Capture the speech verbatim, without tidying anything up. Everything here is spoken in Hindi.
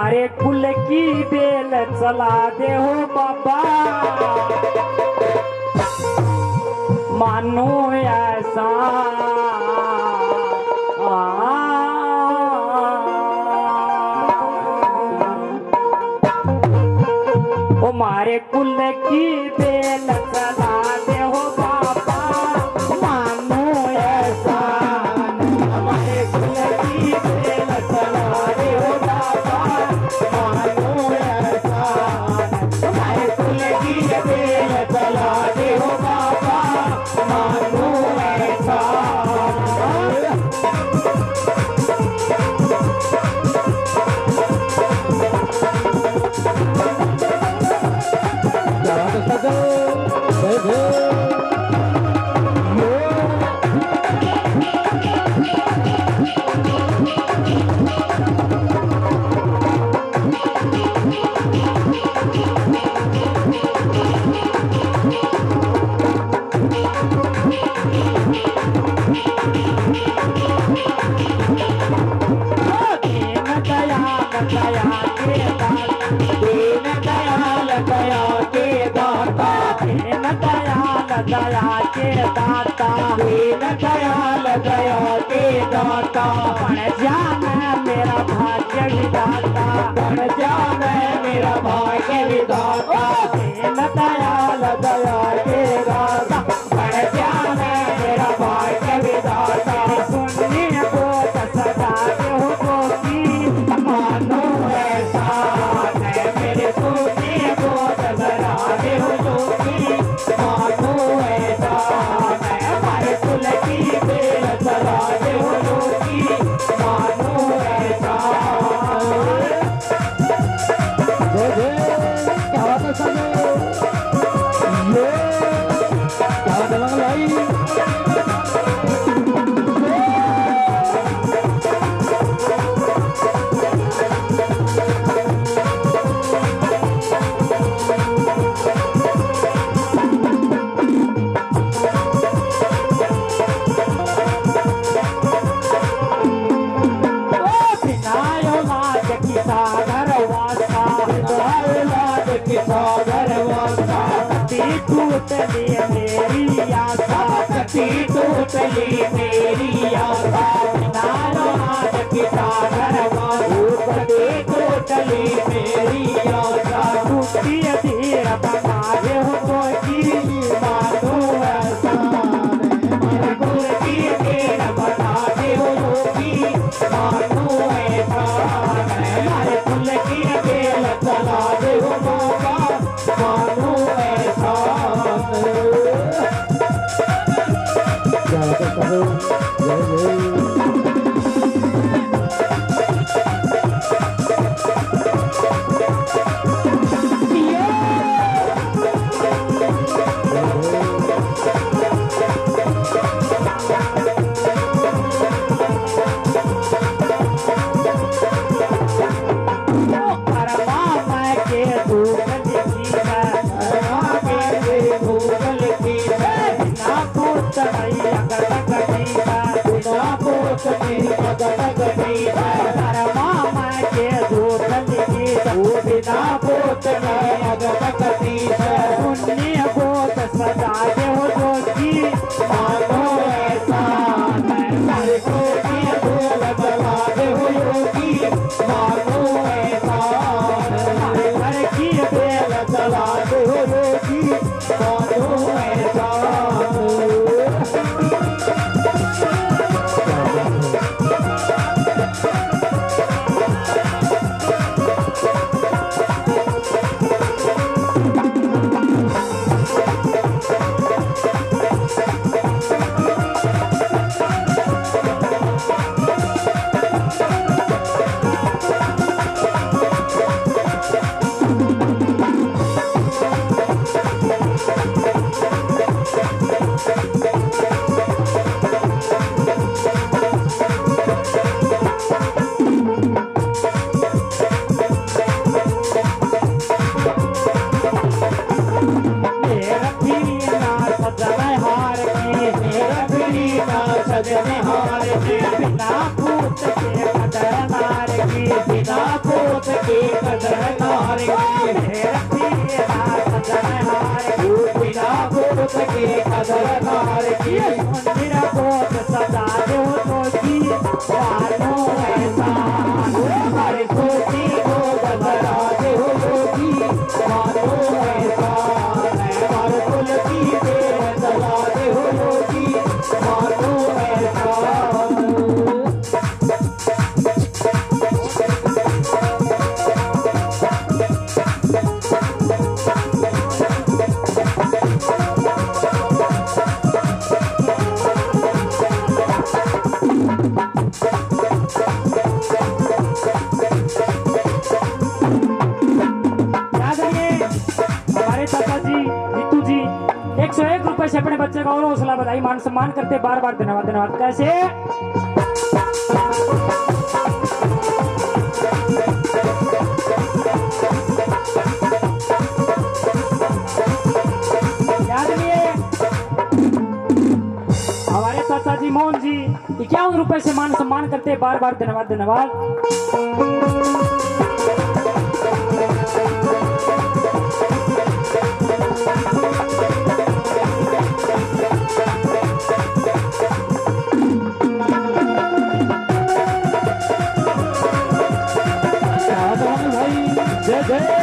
हमारे कुल की बेल चला दे हो बाबा, मानो ऐसा हमारे कुल की बेल चला दे हो बाबा, मानो ऐसा हमारे कुल की बेल चला दे हो बाबा, मानो ऐसा हमारे कुल की बेल चला दे हो बाबा, मानो ऐसा। दया के दाता, दीन दयाल दया के दाता, बन जाना मेरा भाग्य विधाता, बन जाना मेरा भाग्य विधाता, दीन दयाल दया के दाता, बन जाना मेरा भाग्य विधाता। सुनिए को सदा हो की मानो ऐसा है मेरे, सुनिए को सदा हो की मानो ऐसा है, हमारे कुल की बेल चला दे हो की मानो ऐसा। जय जय क्या बात है सामने ये क्या दलंग लाई टूटली मेरी आशा, कटी टूटली मेरी आशा, नारो आज की सागर कटी टूटली मेरी आशा, टूटी धीर बनाए हो तो की मानो ऐसा, हमारे कुल की धीर बना दे हो की मानो ऐसा, हमारे कुल की बेल चला दे हो बाबा, मानो ऐसा। पुण्य बोत सदा दे हो जो की मानो ऐसा, हमारे पुण्य बोल बला दे हो योगी मानो ऐसा, हमारे घर की बेल चला दे हो योगी मानो ऐसा। से अपने बच्चे का और हौसला बधाई मान सम्मान करते बार बार धन्यवाद धन्यवाद। कैसे याद नहीं है हमारे चाचा जी मोहन जी इक्यावन रुपए से मान सम्मान करते बार बार धन्यवाद धन्यवाद। जय जय